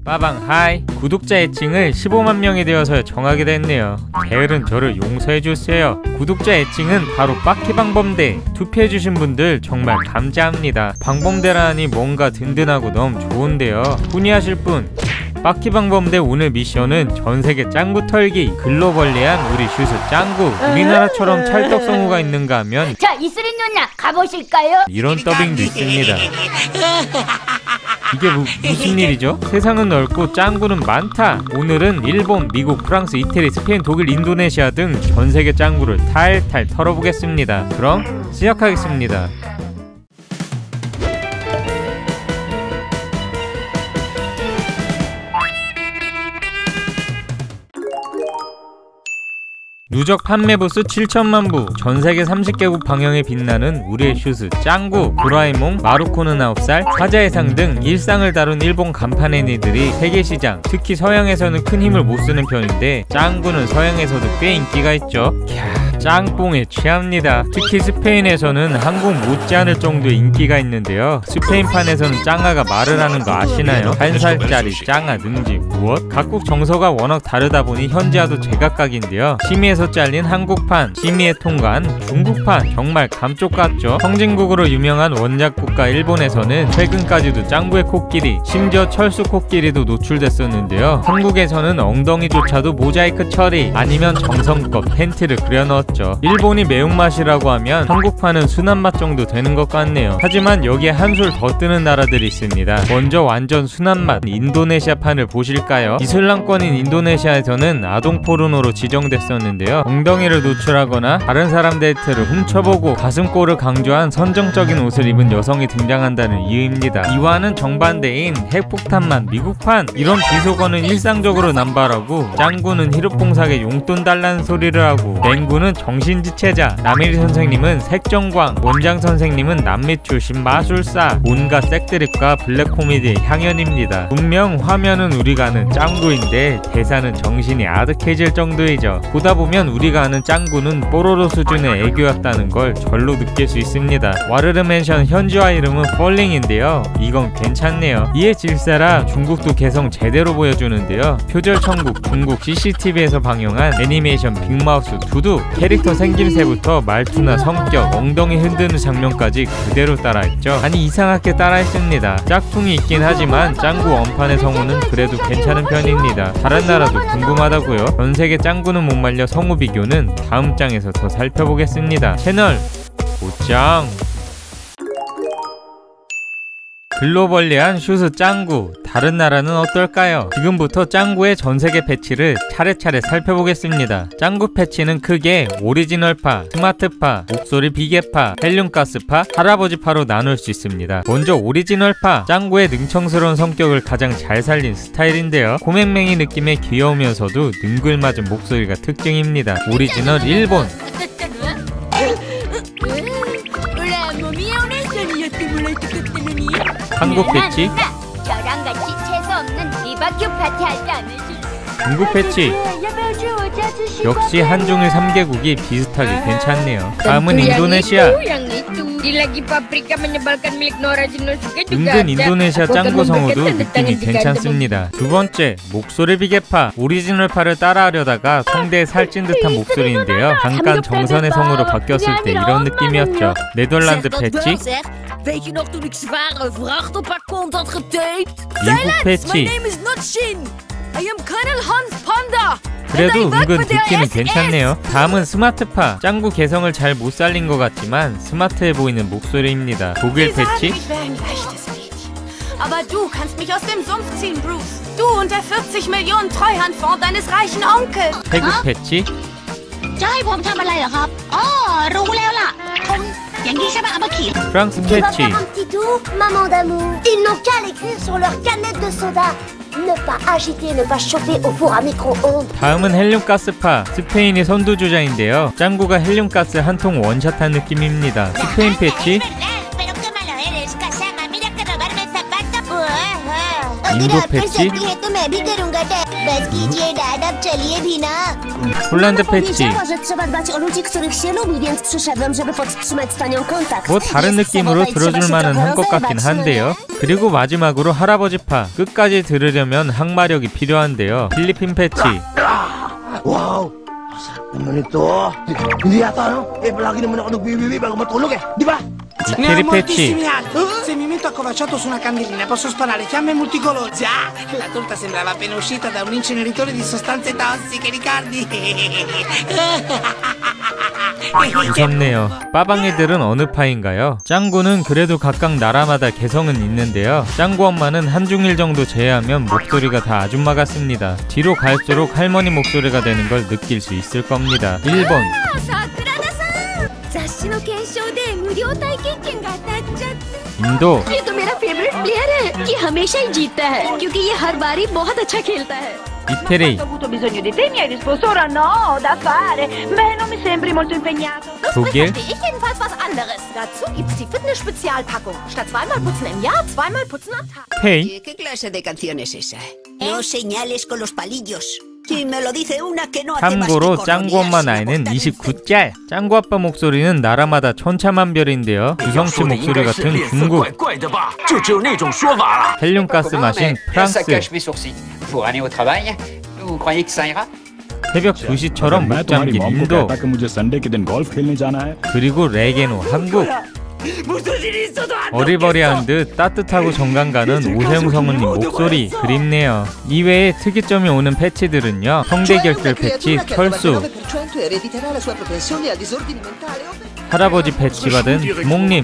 빠방 하이. 구독자 애칭을 15만 명이 되어서 정하게 됐네요. 게으른 저를 용서해주세요. 구독자 애칭은 바로 빠키방범대. 투표해주신 분들 정말 감사합니다. 방범대라니 뭔가 든든하고 너무 좋은데요. 문의하실 분 빠키방범대. 오늘 미션은 전세계 짱구 털기. 글로벌리한 우리 슈스 짱구. 우리나라처럼 찰떡성우가 있는가 하면 자, 이슬이 누나 가보실까요? 이런 더빙도 있습니다. 이게 무슨 일이죠? 세상은 넓고 짱구는 많다. 오늘은 일본, 미국, 프랑스, 이태리, 스페인, 독일, 인도네시아 등 전세계 짱구를 탈탈 털어보겠습니다. 그럼 시작하겠습니다. 누적 판매 부수 7천만 부, 전세계 30개국 방영에 빛나는 우리의 슈스 짱구. 도라에몽, 마루코는 9살, 사자의 상 등 일상을 다룬 일본 간판 애니들이 세계시장, 특히 서양에서는 큰 힘을 못 쓰는 편인데 짱구는 서양에서도 꽤 인기가 있죠. 짱뽕에 취합니다. 특히 스페인에서는 한국 못지않을 정도의 인기가 있는데요. 스페인판에서는 짱아가 말을 하는 거 아시나요? 1살짜리 짱아 능지 무엇? 각국 정서가 워낙 다르다 보니 현지화도 제각각인데요. 심의에서 잘린 한국판, 심의에 통과한 중국판, 정말 감쪽 같죠? 성진국으로 유명한 원작국가 일본에서는 최근까지도 짱구의 코끼리, 심지어 철수 코끼리도 노출됐었는데요. 한국에서는 엉덩이조차도 모자이크 처리, 아니면 정성껏 팬티를 그려넣었죠. 일본이 매운맛이라고 하면 한국판은 순한맛 정도 되는 것 같네요. 하지만 여기에 한술 더 뜨는 나라들이 있습니다. 먼저 완전 순한맛 인도네시아판을 보실까요? 이슬람권인 인도네시아에서는 아동 포르노로 지정됐었는데요. 엉덩이를 노출하거나 다른 사람 데이트를 훔쳐보고 가슴골을 강조한 선정적인 옷을 입은 여성이 등장한다는 이유입니다. 이와는 정반대인 핵폭탄만 미국판. 이런 비속어는 일상적으로 남발하고 짱구는 히릇봉삭에 용돈 달라는 소리를 하고 맹구는 정신지체자, 남일이 선생님은 색정광, 원장 선생님은 남미 출신 마술사. 온갖 색드립과 블랙코미디의 향연입니다. 분명 화면은 우리가 아는 짱구인데 대사는 정신이 아득해질 정도이죠. 보다 보면 우리가 아는 짱구는 뽀로로 수준의 애교였다는 걸 절로 느낄 수 있습니다. 와르르 맨션 현지화 이름은 펄링인데요. 이건 괜찮네요. 이에 질세라 중국도 개성 제대로 보여주는데요. 표절천국 중국 CCTV에서 방영한 애니메이션 빅마우스 두두. 캐릭터 생김새부터 말투나 성격, 엉덩이 흔드는 장면까지 그대로 따라했죠. 아니 이상하게 따라했습니다. 짝퉁이 있긴 하지만 짱구 원판의 성우는 그래도 괜찮은 편입니다. 다른 나라도 궁금하다고요? 전세계 짱구는 못 말려 성우 비교는 다음 장에서 더 살펴보겠습니다. 채널 고짱. 글로벌리한 슈스 짱구. 다른 나라는 어떨까요? 지금부터 짱구의 전세계 패치를 차례차례 살펴보겠습니다. 짱구 패치는 크게 오리지널파, 스마트파, 목소리 비계파, 헬륨가스파, 할아버지파로 나눌 수 있습니다. 먼저 오리지널파. 짱구의 능청스러운 성격을 가장 잘 살린 스타일인데요. 고맹맹이 느낌의 귀여우면서도 능글맞은 목소리가 특징입니다. 오리지널 일본. 한국 패치. 저랑 같이 채소 없는 비바큐 파티 하지 않으실까요? 중국 패치. 역시 한중일 3개국이 비슷하게 괜찮네요. 다음은 인도네시아. 은근 인도네시아 짱구 성우도 느낌이 괜찮습니다. 두 번째, 목소리 비계파. 오리지널파를 따라하려다가 성대에 살찐 듯한 목소리인데요. 잠깐 정선의 성우로 바뀌었을 때 이런 느낌이었죠. 네덜란드 패치. 미국 패치. 그래도 은근 듣기는 괜찮네요. 다음은 스마트파. 짱구 개성을 잘 못 살린 것 같지만 스마트해 보이는 목소리입니다. 독일 패치. Aber du kannst mich aus dem Sumpf ziehen, Bruce. Du und der 40 Millionen Treuhandfonds deines reichen Onkels. 태국 패치. จะให้ผมทำอะไรเหรอครับ อ๋อ รู้แล้วล่ะผมอย่างนี้ใช่ไหมเอามาขี่ 프랑스 Tu vas 패치. faire un petit tour, maman d'amour. Ils n'ont qu'à l'écrire sur leur canette de soda. Ne pas agiter, ne pas chauffer au four à micro-ondes. 다음은 헬륨가스파. 스페인이 선두주자인데요. 짱구가 헬륨가스 한 통 원샷한 느낌입니다. 스페인 패치. 인도 패치, 폴란드 패치. 뭐 다른 느낌으로 들어줄 만은 한 것 같긴 한데요. 그리고 마지막으로 할아버지파. 끝까지 들으려면 항마력이 필요한데요. 필리핀 패치. Wow, masarap naman ito. Hindi yata, no? Palagi naman ako nagbibibi bago matulog Di ba? 이태리 패치. Se mi metto accovacciato su una candelina posso sparare fiamme multicolori. Già, la torta sembrava appena uscita da un inceneritore di sostanze tossiche, ricordi? 무섭네요. 빠방이들은 어느 파인가요? 짱구는 그래도 각각 나라마다 개성은 있는데요. 짱구 엄마는 한중일 정도 제외하면 목소리가 다 아줌마 같습니다. 뒤로 갈수록 할머니 목소리가 되는 걸 느낄 수 있을 겁니다. 일본. इंडो ये तो मेरा favourite player है। ये हमेशा ही जीतता है क्योंकि ये हर बारी बहुत अच्छा खेलता है। 이태리 Ho avuto bisogno di te, mi hai risposto ora no, da fare. Beh, non mi sembri molto impegnato. 독일 Ich jedenfalls was anderes. Dazu gibt's die Fitness-Spezialpackung. Statt zweimal putzen im Jahr, zweimal putzen am Tag. 페이 ¿Qué clase de canción es esa? No señales con los palillos. Si me lo dice una que no hace más que 참고로 짱구 엄마 corronearse, 나이는 me cortan 29짤. 짱구 아빠 목소리는 나라마다 천차만별인데요. 유성치 목소리 같은 중국, 헬륨가스 마신 프랑스. 새벽 2시처럼 못 잠긴 인도, 그리고 레게노 한국. 어리버리한 듯 따뜻하고 정감 가는 오세영 성우님 목소리 그립네요. 이외에 특이점이 오는 패치들은요, 성대결절 패치 철수, 할아버지 패치 받은 부모님,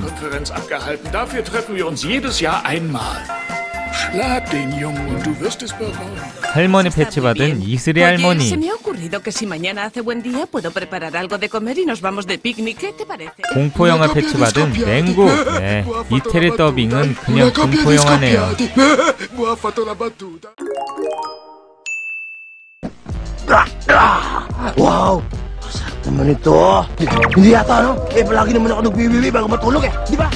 할머니 패치 받은 이슬이 할머니. Se me ha ocurrido que si mañana hace buen día puedo preparar algo de comer y nos vamos de picnic. ¿Qué te parece? 공포영화 패치 받은 맹구. 네, 이태리 더빙은 그냥 공포영화네요. Wow, masarap naman ito. Hindi yata, no? Palagi naman ako nagbibibi bago matulog Di ba?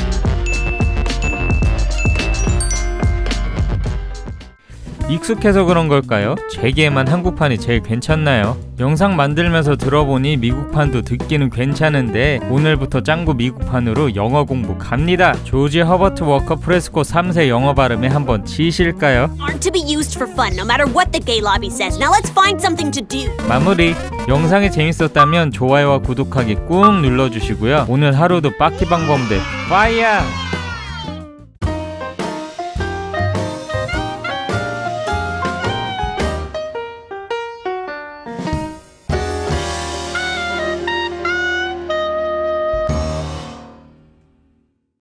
익숙해서 그런 걸까요? 제기에만 한국판이 제일 괜찮나요? 영상 만들면서 들어보니 미국판도 듣기는 괜찮은데 오늘부터 짱구 미국판으로 영어 공부 갑니다. 조지 허버트 워커 프레스코 3세 영어 발음에 한번 치실까요? Aren't to be used for fun, no matter what the gay lobby says. Now let's find something to do. 마무리. 영상이 재밌었다면 좋아요와 구독하기 꾹 눌러주시고요. 오늘 하루도 빡키방범대 파이어!